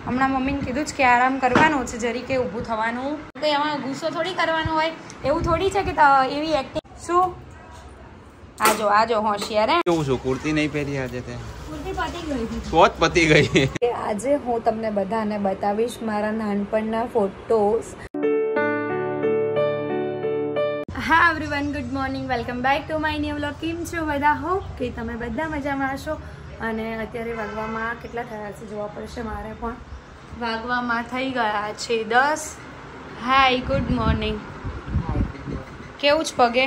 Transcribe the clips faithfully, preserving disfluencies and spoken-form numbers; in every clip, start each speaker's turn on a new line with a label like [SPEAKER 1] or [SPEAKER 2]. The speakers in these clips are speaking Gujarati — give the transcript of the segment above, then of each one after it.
[SPEAKER 1] હમણાં મમ્મીને કીધું છે કે આરામ કરવાનો છે, જરી કે ઊભું થવાનું, કંઈ આમાં ગુસ્સો થોડી કરવાનો હોય, એવું થોડી છે કે એવી એક્ટિંગ. શું આજો આજો હોશિયાર હે.
[SPEAKER 2] કેવું છું? કુર્તી નહીં પહેરી આજે તે?
[SPEAKER 1] કુર્તી પતી ગઈ.
[SPEAKER 2] સોચ પતી ગઈ.
[SPEAKER 1] આજે હું તમને બધાને બતાવીશ મારા નાનપણના ફોટોસ. હા everyone, good morning, welcome back to my new vlog. કેમ છો બધા? હોપ કે તમે બધા મજામાં હશો. અને અત્યારે વાગવામાં કેટલા થયા છે જોવા પડશે મારે, પણ વાગવામાં થઈ ગયા છે દસ. Hi, good morning. કેવું જ પગે?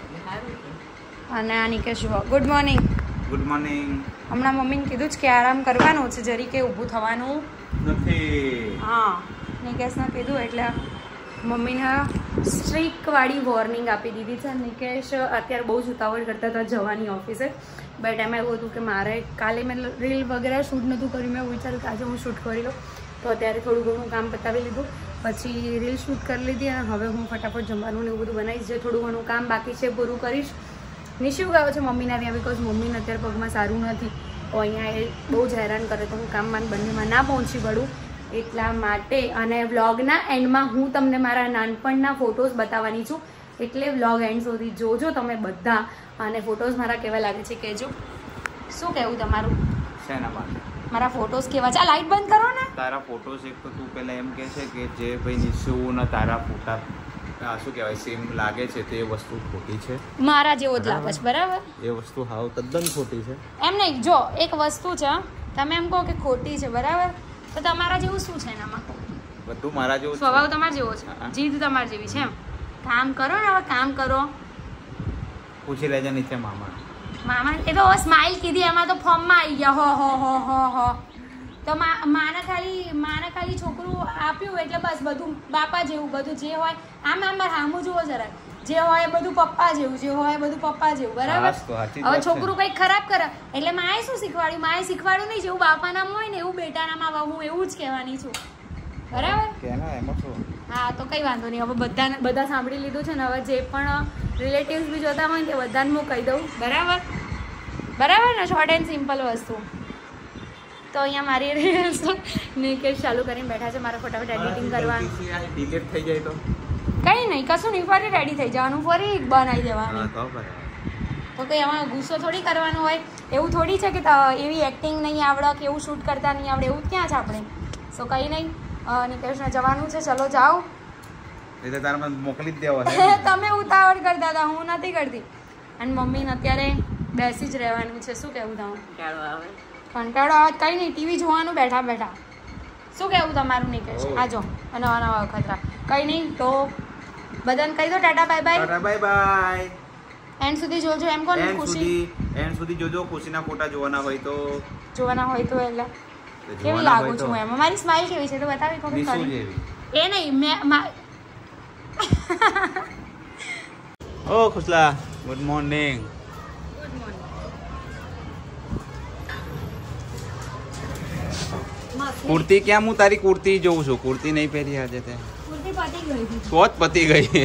[SPEAKER 1] અને આ નિકેશ જુઓ, ગુડ મોર્નિંગ.
[SPEAKER 2] Good morning.
[SPEAKER 1] હમણાં મમ્મીને કીધું છે કે આરામ કરવાનો છે, જરી કે ઊભું થવાનું
[SPEAKER 2] નથી.
[SPEAKER 1] હા, નિકેશને કીધું એટલે મમ્મીને સ્ટ્રીક વાળી વોર્નિંગ આપી દીધી છે. નિકેશ અત્યારે બહુ જ ઉતાવળ કરતા હતા જવાની ઓફિસે, બટ એમાં એવું હતું કે મારે કાલે મેં રીલ વગેરે શૂટ નહોતું કર્યું. મેં વિચાર્યું કે આજે હું શૂટ કરી લઉં, તો અત્યારે થોડું ઘણું કામ પતાવી લીધું, પછી રીલ શૂટ કરી લીધી અને હવે હું ફટાફટ જમવાનું ને એવું બધું બનાવીશ. જે થોડું ઘણું કામ બાકી છે પૂરું કરીશ. નિશિવ ગયો છે મમ્મીના ત્યાં, બિકોઝ મમ્મીને અત્યારે પગમાં સારું નથી, તો અહીંયા એ બહુ જ હેરાન કરે, તો હું કામમાં બંનેમાં ના પહોંચી વળું એટલા માટે. અને વ્લોગના એન્ડમાં હું તમને મારા નાનપણના ફોટોઝ બતાવવાની છું, એટલે વ્લોગ એન્ડ સુધી જોજો તમે બધા. અને ફોટોઝ મારા કેવા લાગે છે કહેજો. શું કહેવું તમારું?
[SPEAKER 2] શેના માટે?
[SPEAKER 1] મારા ફોટોઝ કેવા છે? આ લાઈટ બંધ કરો ને.
[SPEAKER 2] તારા ફોટોસ એક તો તું પહેલા એમ કહે છે કે જે ભાઈ નિશુના તારા ફોટા શું કહેવાય સેમ લાગે છે, તે વસ્તુ ખોટી છે. મારા જેવો જ લાગે છે, બરાબર? એ વસ્તુ હાવ તદ્દન ખોટી છે. એમ નહીં, જો એક વસ્તુ છે, તમે એમ કહો કે ખોટી છે, બરાબર, તો તમારા જેવું શું છે એનામાં? બધું મારા જેવું. સ્વભાવ તમારા જેવો છે, જીદ તમારી જેવી છે. એમ કામ કરો ને, હવે કામ કરો. પૂછી લેજે નીચે મામા. મામા એ તો સ્માઇલ કીધી, એમાં તો ફોર્મમાં આવી ગયા. હો હો હો હો હો તો માને ખાલી માને ખાલી છોકરું આપ્યું એટલે બસ બધું બાપા જેવું, બધું જે હોય આમ આમ સામું જુઓ જરાક, જે હોય એ બધું પપ્પા જેવું, જે હોય એ બધું પપ્પા જેવું, બરાબર? હવે છોકરું કંઈક ખરાબ કરે એટલે માએ શું શીખવાડ્યું? માએ શીખવાડ્યું નહીં, જેવું બાપા નામ હોય ને એવું બેટા નામ હું એવું જ કહેવાની છું, બરાબર? હા, તો કઈ વાંધો નહીં. હવે બધા બધા સાંભળી લીધું છે ને, હવે જે પણ રિલેટિવ્સ બી જોતા હોય ને તે બધાને હું કહી દઉં, બરાબર? બરાબર ને? શોર્ટ એન્ડ સિમ્પલ વસ્તુ. તો અહીંયા મારી રીલ્સ નિકેશ ચાલુ કરીને બેઠા છે, મારે ફટાફટ એડિટિંગ કરવાનું. ડિલીટ થઈ જાય તો કંઈ નહીં, કશું નહીં, ફરી રેડી થઈ જવાનું, ફરી બનાવી દેવાનું. તો કંઈ આમાં ગુસ્સો થોડી કરવાનો હોય, એવું થોડી છે કે એવી એક્ટિંગ નહીં આવડે કે એવું શૂટ કરતા નહીં આવડે, એવું ક્યાં છે આપણે? સો કંઈ નહીં, નિકેશને જવાનું છે, ચલો જાઓ. એટલે તારે મોકલી જ દેવો છે. તમે ઉતાવળ કરતા હતા, હું નથી કરતી. અને મમ્મીને અત્યારે બેસી જ રહેવાનું છે. શું કહેવું તમે? કંટાળો આવે. કંટાળો આવે કંઈ નહીં, ટીવી જોવાનું બેઠા બેઠા. શું કહેવું તમારું નિકેશ? આજો નવા નવા વખત કંઈ નહીં. તો બધાને કહી દો tata bye bye. Tata bye bye. End સુધી જોજો એમ કોને? ખુશી એન્ડ સુધી જોજો. ખુશીના ફોટા જોવાના હોય તો જોવાના હોય તો એટલે કેવી લાગુ છું એમ? મારી સ્માઈલ કેવી છે તો બતાવી કોને કરી? એ નહીં, મેં ઓ ખુશલા, good morning.
[SPEAKER 1] Good morning.
[SPEAKER 2] Kurti ક્યાં? હું તારી કુર્તી જોઉં છું. કુર્તી નહીં પહેરી આજે તે?
[SPEAKER 1] કુર્તી પતી ગઈ.
[SPEAKER 2] સોચ પતી ગઈ.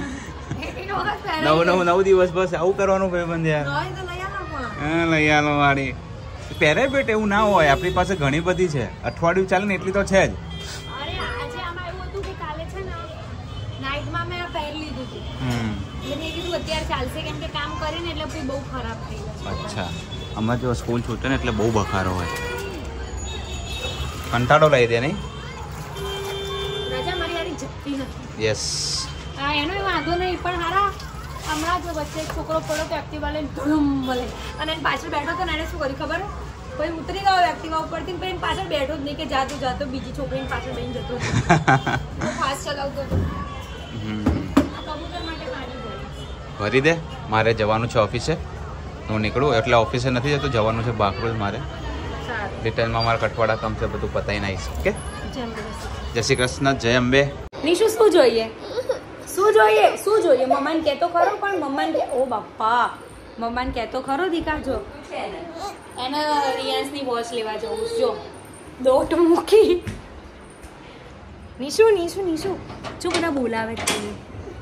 [SPEAKER 2] નવ નવ નવ દિવસ બસ આવું કરવાનું ભાઈબંધ યાર. હા, લઈ આલો વાળી પહેરે બેટ. એવું ના હોય, આપણી પાસે ઘણી બધી છે. અઠવાડિયું ચાલે ને એટલી તો છે જ.
[SPEAKER 1] અરે આજે આમાં એવું હતું કે કાલે છે ને નાઈટમાં મેં પહેરી લીધું હતું, એટલે મેં કીધું અત્યારે ચાલશે, કેમ કે કામ કરીને એટલે પછી બહુ ખરાબ થઈ ગયું.
[SPEAKER 2] અચ્છા, અમારે જો સ્કૂલ છૂટે ને એટલે બહુ બખારો હોય, કંટાળો લઈ દે નહીં?
[SPEAKER 1] રજા મારી યારી જતી નથી.
[SPEAKER 2] યસ.
[SPEAKER 1] હા, એનો એ વાંધો નહીં, પણ હારા હમણાં જો વચ્ચે એક છોકરો પડ્યો તો એક્ટિવા લઈને ધૂમ મળે, અને એને પાછળ બેઠો તો ને એને શું કર્યું ખબર? કોઈ ઉતરી ગયો એક્ટિવા ઉપરથી, પણ એને પાછળ બેઠો જ નહીં કે જાતો જાતો બીજી છોકરીને પાછળ બેન જતો હતો. ફાસ્ટ ચલાવતો હતો. કબૂતર માટે પાણી ભરી
[SPEAKER 2] ભરી દે. મારે જવાનું છે ઓફિસે, હું નીકળું એટલે ઓફિસે નથી જતો, જવાનું છે બાકરોલ મારે. ડિટેલમાં મારા કટવાડા કામ છે, બધું પતાવીને આવીશ. ઓકે, જય શ્રી કૃષ્ણ, જય અંબે.
[SPEAKER 1] નિશુ શું જોઈએ? શું જોઈએ? શું જોઈએ? મમ્માને કહેતો ખરો, પણ મમ્માને કે ઓ બાપા, મમ્માને કહેતો ખરો દીકા. જો એને રિયાન્સની વોચ લેવા જવું છે. જો દોટ મૂકી. નિશુ નિશુ નિશુ શું બધા બોલાવે તમને?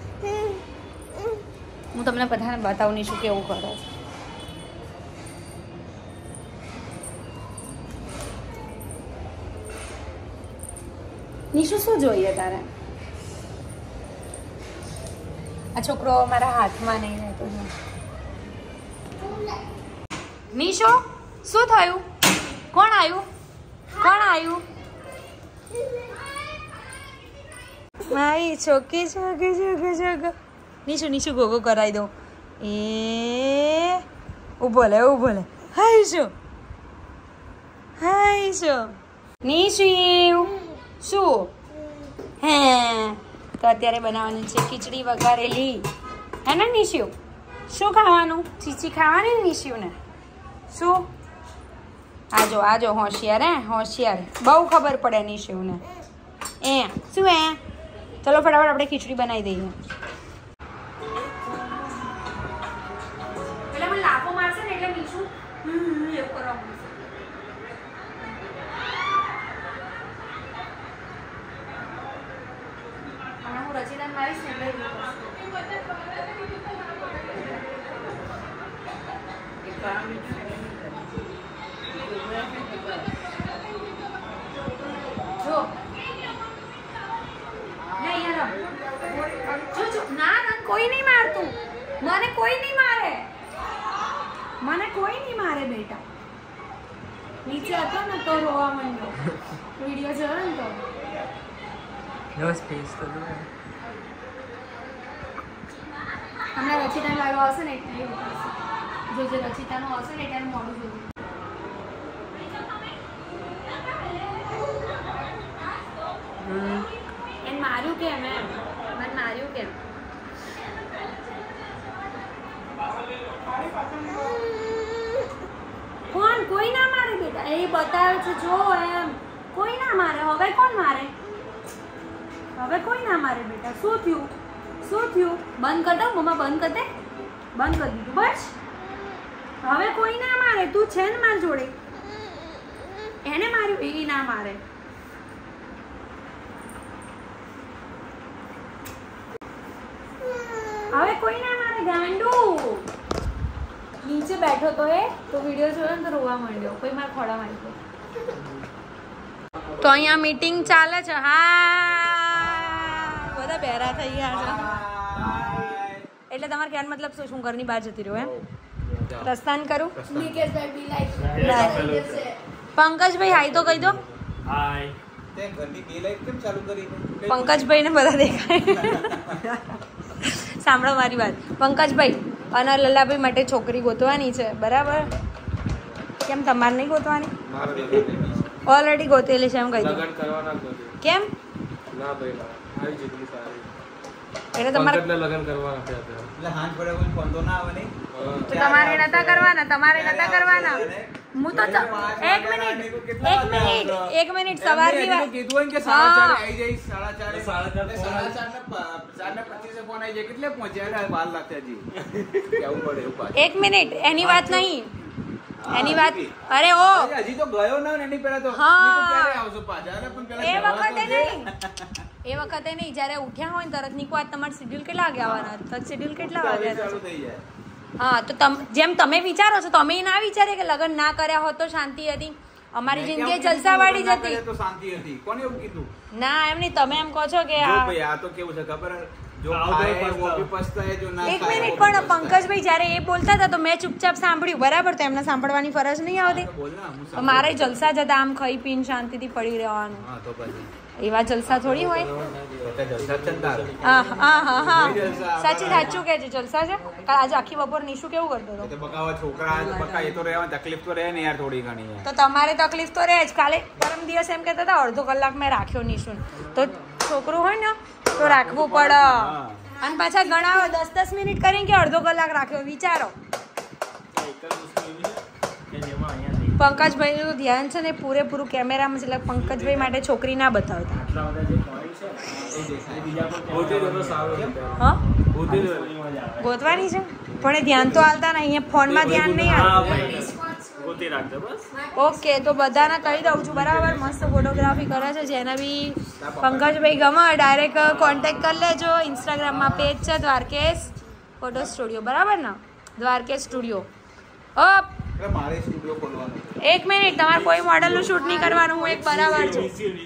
[SPEAKER 1] હું તમને બધાને બતાવું નિશુ કેવું કરે. નિશુ શું જોઈએ તારે? આ છોકરો મારા હાથમાં નહીં રહેતો. નિશુ શું થયું? કોણ આવ્યું? કોણ આવ્યું? મારી છોકી છોકી છોકી છોક. નિશુ નિશુ ગોગો કરાવી દો. એ ઊભો લે ઊભો લે. હાય શું હાય શું નિશુ શું? હે તો અત્યારે બનાવવાની છે ખીચડી વઘારેલી. હે ને નિશુ? શું ખાવાનું? ચીચી ખાવાની ને નિશુને? શું? આજો આજો હોશિયાર હે હોશિયાર. બહુ ખબર પડે નિશુને. એ શું હે? ચલો ફટાફટ આપણે ખીચડી બનાવી દઈએ. પેલા મને લાફો મારશે ને એટલે નિશુ એવું કરવા મળશે. હમણાં હું રચિતાને મારીશ ને એટલે જો ના ના કોઈ નહીં મારતું. મને કોઈ નહીં મારે. મને કોઈ નહીં મારે બેટા. નીચે હતો ને તો રોવા માંડ્યો. વિડીયો જોયો ને તો
[SPEAKER 3] નો સ્પેસ તો દો.
[SPEAKER 1] હમણાં રચિતાનો વાળો આવશે ને એટલે એવું કરશે. જો જે રચિતાનો આવશે ને એટલે મોડું જોયું. એને માર્યું કેમ? એમ મને માર્યું કેમ? કોણ? કોઈ ના મારે બેટા. એ બતાવે છે જો એમ. કોઈ ના મારે. હવે કોણ મારે? હવે કોઈ ના મારે બેટા. શું થયું? શું થયું? બંધ કર દો મમ્મા. બંધ કર દે. બંધ કરી દીધું બસ. હવે કોઈ ના મારે. તું છે ને મારી જોડે. એને માર્યું એ ના મારે. હવે કોઈ ના મારે ગાંડુ. નીચે બેઠો તો એ તો વિડીયો જોયો ને તો રોવા માંડ્યો. કોઈ મારા ખોડા મારી ગયો. તો અહીંયા મીટિંગ ચાલે છે. હા બધા બેરા થઈ ગયા છે. એટલે તમારે કહેવાનો મતલબ શું? શું ઘરની બહાર જતી રહ્યો એમ? રસ્તાન કરું. પંકજભાઈ હાઈ તો કહી દો.
[SPEAKER 3] હાય.
[SPEAKER 4] તે ઘરની બે લાઈટ કેમ ચાલુ કરી?
[SPEAKER 1] પંકજભાઈ ને બધા દેખાય. સાંભળો મારી વાત. પંકજભાઈ અને લલ્લાભાઈ માટે છોકરી ગોતવાની છે બરાબર? કેમ તમારે નહીં ગોતવાની? ઓલરેડી ગોતેલી છે એમ કહી દો. કેમ?
[SPEAKER 3] ના ભાઈ ના. આવી જેટલી સારી.
[SPEAKER 1] એટલે તમારે
[SPEAKER 3] લગન કરવાના છે અત્યારે.
[SPEAKER 4] એટલે હાથ પડે કોઈ ફોન તો ના આવે નહીં.
[SPEAKER 1] તો તમારે નતા કરવાના. તમારે નતા કરવાના. હું તો એક મિનિટ એક મિનિટ એક મિનિટ સવારની વાત.
[SPEAKER 4] કીધું હોય કે સાડા ચાર આવી જઈશ. સાડા ચાર સાડા ચાર સાડા ચાર ને ચાર ને પચીસે ફોન આવી જાય. કેટલે પહોંચ્યા? બાર લાખ હજી કેવું પડે એવું પાછું.
[SPEAKER 1] એક મિનિટ એની વાત નહીં. એની વાત. અરે ઓ
[SPEAKER 4] હજી તો ગયો ના ને એની પહેલા તો
[SPEAKER 1] હા.
[SPEAKER 4] ક્યારે આવશો પાછા? અરે પણ
[SPEAKER 1] એ
[SPEAKER 4] પહેલા
[SPEAKER 1] વખતે નહીં. એ વખતે નહીં. જ્યારે ઉઠ્યા હોય ને તરત નીકળો. આજ તમારે શેડ્યુલ કેટલા વાગે આવવાના? તો શેડ્યુલ કેટલા વાગે?
[SPEAKER 4] ચાલુ થઈ જાય.
[SPEAKER 1] હા તો તમ જેમ તમે વિચારો છો તમે ના વિચારે કે લગ્ન ના કર્યા હોત તો શાંતિ હતી. અમારી જિંદગી જલસાવાળી જ હતી.
[SPEAKER 4] તો શાંતિ હતી. કોને એવું કીધું?
[SPEAKER 1] ના એમ નહીં. તમે એમ કહો છો કે
[SPEAKER 4] જો
[SPEAKER 1] આ
[SPEAKER 4] ભાઈ આ તો કેવું છે ખબર? જો
[SPEAKER 3] આવું
[SPEAKER 4] ખાય
[SPEAKER 3] તો
[SPEAKER 4] વો ભી પછતાય, જો ના
[SPEAKER 1] એક
[SPEAKER 4] ખાય
[SPEAKER 1] મિનિટ
[SPEAKER 4] વો ભી
[SPEAKER 1] પણ
[SPEAKER 4] પછતાય.
[SPEAKER 1] પંકજભાઈ જ્યારે એ બોલતા હતા તો મેં ચૂપચાપ સાંભળ્યું બરાબર? તો એમને સાંભળવાની ફરજ નહીં આવતી?
[SPEAKER 4] બોલ ના, હું
[SPEAKER 1] તો મારે જલસા જતા આમ ખાઈ પીને શાંતિથી પડી રહેવાનું.
[SPEAKER 4] હા તો પછી
[SPEAKER 1] એવા જલસા થોડી હોય.
[SPEAKER 4] તો જલસા જ છે ને તારે.
[SPEAKER 1] હા હા હા હા
[SPEAKER 4] જલસા.
[SPEAKER 1] સાચી સાચું કે છે જલસા છે. કાલ આજે આખી બપોર નિશુ કેવું કરતો હતો?
[SPEAKER 4] એ તો બકાવા છોકરા બકા એ તો રહેવાની તકલીફ તો રહે ને યાર થોડી ઘણી યાર.
[SPEAKER 1] તો તમારે તકલીફ તો રહે જ. કાલે પરમ દિવસ એમ કહેતા હતા અડધો કલાક મેં રાખ્યો નિશુન. તો છોકરું હોય ને તો રાખવું પડે. અને પાછા ગણાવો દસ દસ મિનિટ કરીને કે અડધો કલાક રાખ્યો. વિચારો. પંકજભાઈ નું ધ્યાન છે ને પૂરેપૂરું કેમેરામાં છે. એટલે પંકજભાઈ માટે છોકરી ના બતાવતા. હા ગોતવાની છે પણ એ ધ્યાન તો હાલતા નહીં. અહીંયા ફોનમાં ધ્યાન નહીં હાલતું. ઓકે તો બધાને કહી દઉં છું બરાબર? મસ્ત ફોટોગ્રાફી કરે છે. જેને બી પંકજભાઈ ગમે ડાયરેક્ટ કોન્ટેક્ટ કરી લેજો. ઇન્સ્ટાગ્રામમાં પેજ છે દ્વારકેશ ફોટો સ્ટુડિયો બરાબર ને? દ્વારકેશ સ્ટુડિયો. અપ
[SPEAKER 4] મારે સ્ટુડિયો ખોલવાનો છે.
[SPEAKER 2] એક મિનિટ, તમારે કોઈ મોડલનું શૂટ નહીં કરવાનું, હું એક બરાબર છું.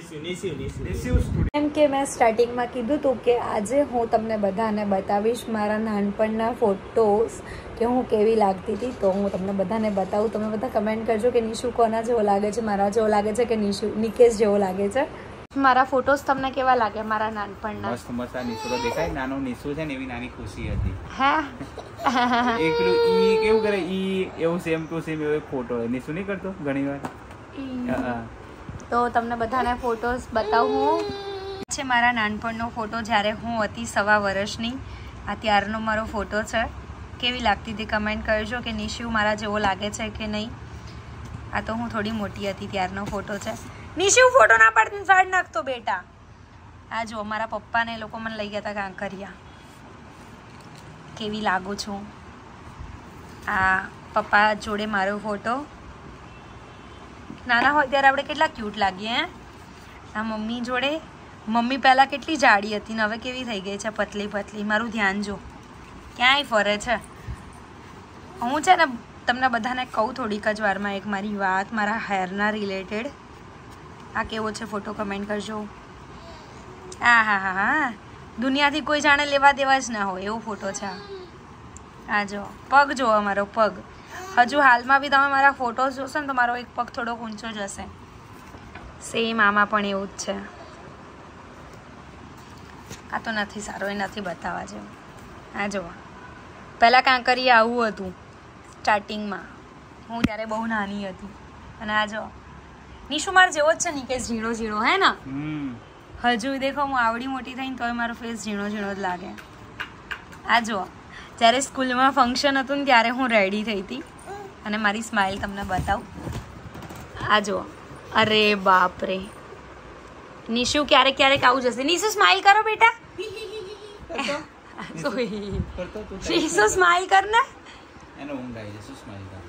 [SPEAKER 2] એમ કે મેં સ્ટાર્ટિંગમાં કીધું હતું કે આજે હું તમને બધાને બતાવીશ મારા નાનપણના ફોટોસ કે હું કેવી લાગતી હતી. તો હું તમને બધાને બતાવું. તમે બધા કમેન્ટ કરજો કે નિશુ કોના જેવો લાગે છે, મારા જેવો લાગે છે કે નિશુ નિકેશ જેવો લાગે છે. મારા ફોટોસ તમને કેવા લાગે મારા નાનપણના?
[SPEAKER 4] મસ્ત મસ્ત. આ નિશુડો દેખાય, નાનો નિશુ છે ને એવી નાની ખુશી હતી.
[SPEAKER 2] હા,
[SPEAKER 4] એક પેલું ઈ કેવું કરે ઈ એવું સેમ ટુ સેમ એવો એક ફોટો નિશુ નહીં કરતો ઘણી વાર.
[SPEAKER 2] તો તમને બધાને ફોટોસ બતાવું છે. મારા નાનપણનો ફોટો જ્યારે હું હતી સવા વર્ષની, આ ત્યારનો મારો ફોટો છે. કેવી લાગતી હતી કમેન્ટ કરજો કે નિશુ મારા જેવો લાગે છે કે નહીં. આ તો હું થોડી મોટી હતી ત્યારનો ફોટો છે. નિશુ ફોટો ના પાડતી સાડ નાખતો બેટા. આ જો મારા પપ્પાને એ લોકો મને લઈ ગયા હતા કાંકરિયા. કેવી લાગુ છું. આ પપ્પા જોડે મારો ફોટો. નાના હોય ત્યારે આપણે કેટલા ક્યુટ લાગીએ હે. આ મમ્મી જોડે. મમ્મી પહેલાં કેટલી જાડી હતી ને હવે કેવી થઈ ગઈ છે, પતલી પતલી. મારું ધ્યાન જો ક્યાંય ફરે છે. હું છે ને તમને બધાને કહું થોડીક જ વારમાં એક મારી વાત મારા હેરના રિલેટેડ. આ કેવો છે ફોટો કમેન્ટ કરજો. હા હા હા હા દુનિયાથી કોઈ જાણે લેવા દેવા જ ના હોય એવો ફોટો છે. આ જો પગ જોવો મારો પગ. હજુ હાલમાં બી તમે મારા ફોટોઝ જોશો ને તો મારો એક પગ થોડો ઊંચો જ હશે. સેમ આમાં પણ એવું જ છે. આ તો નથી સારો, એ નથી બતાવવા જેવું. આ જુઓ પહેલાં કાંકરિયા આવું હતું સ્ટાર્ટિંગમાં, હું ત્યારે બહુ નાની હતી. અને આ જો નિશુ માર જેવો જ છે નિકેશ, ઝીણો ઝીણો હે ને. હજુ દેખો હું આવડી મોટી થઈને તોય મારો ફેસ ઝીણો ઝીણો જ લાગે. આ જુઓ જ્યારે સ્કૂલમાં ફંક્શન હતું ને ત્યારે હું રેડી થઈ હતી અને મારી સ્માઇલ તમને બતાવું. આ જુઓ. અરે બાપ રે, નિશુ ક્યારેક ક્યારેક આવું જશે. નિશુ સ્માઇલ કરો બેટા. નિશુ સ્માઇલ કર ને.
[SPEAKER 4] એનો ઊંઘ આવી જશે સ્માઇલ કર.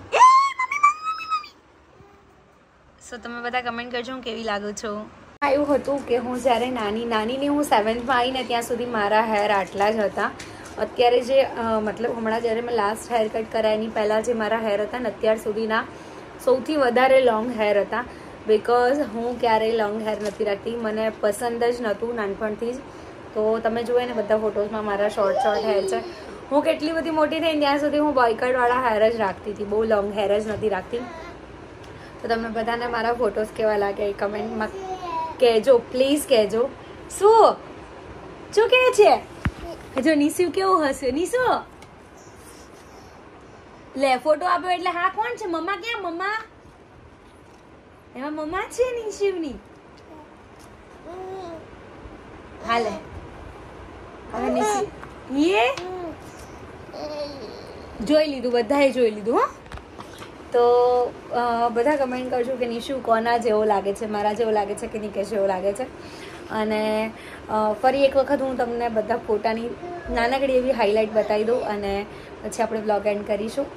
[SPEAKER 2] સો તમે બધા કમેન્ટ કરજો હું કેવી લાગુ છું. એવું હતું કે હું જ્યારે નાની નાનીની હું સેવન્થમાં આવીને ત્યાં સુધી મારા હેર આટલા જ હતા. અત્યારે જે મતલબ હમણાં જ્યારે મેં લાસ્ટ હેર કટ કરાય એની પહેલાં જે મારા હેર હતા ને અત્યાર સુધીના સૌથી વધારે લોંગ હેર હતા. બિકોઝ હું ક્યારેય લોંગ હેર નથી રાખતી, મને પસંદ જ નહોતું નાનપણથી જ. તો તમે જુઓ ને બધા ફોટોઝમાં મારા શોર્ટ શોર્ટ હેર છે. હું કેટલી બધી મોટી થઈ ત્યાં સુધી હું બોયકટવાળા હેર જ રાખતી હતી, બહુ લોંગ હેર જ નથી રાખતી. તો તમને બધાને મારા ફોટોઝ કેવા લાગે એ કમેન્ટમાં કહેજો, પ્લીઝ કહેજો. શું શું કહે છે? જો નિશુ કેવું હશે. નિશુ લે ફોટો આપ્યો એટલે હા કોણ છે? મમ્મા ક્યાં? મમ્મા એમાં મમ્મા છે નિશુની. હાલે હવે નિશુ યે જોઈ લીધું, બધાએ જોઈ લીધું. હા તો બધા કમેન્ટ કરજો કે નિશુ કોના જેવો લાગે છે, મારા જેવો લાગે છે કે નિકેશ જેવો લાગે છે. અને ફરી એક વખત હું તમને બધા ફોટાની નાનકડી એવી હાઇલાઇટ બતાવી દઉં અને પછી આપણે બ્લોગ એન્ડ કરીશું.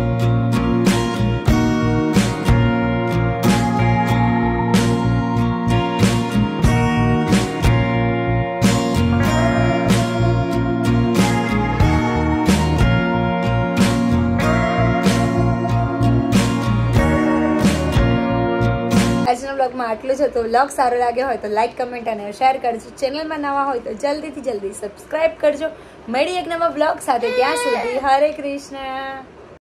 [SPEAKER 2] આજના બ્લોગમાં આટલું જ હતું. બ્લોગ સારો લાગ્યો હોય તો લાઈક, કમેન્ટ અને શેર કરજો. ચેનલમાં નવા હોય તો જલ્દીથી જલ્દી સબસ્ક્રાઈબ કરજો. મળી એક નવા બ્લોગ સાથે. ત્યાં સુધી હરે કૃષ્ણ.